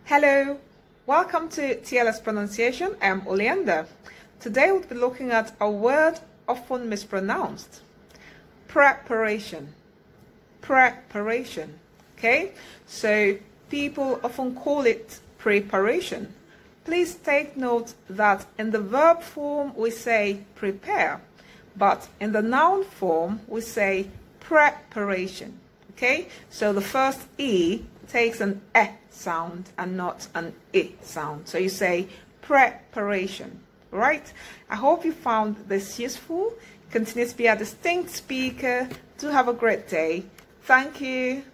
Hello, welcome to TLS Pronunciation. I'm Oleander. Today we'll be looking at a word often mispronounced. Preparation. Preparation. Okay, so people often call it preparation. Please take note that in the verb form we say prepare, but in the noun form we say preparation. Okay, so the first E takes an E sound and not an I sound. So you say preparation, right? I hope you found this useful. Continue to be a distinct speaker. Do have a great day. Thank you.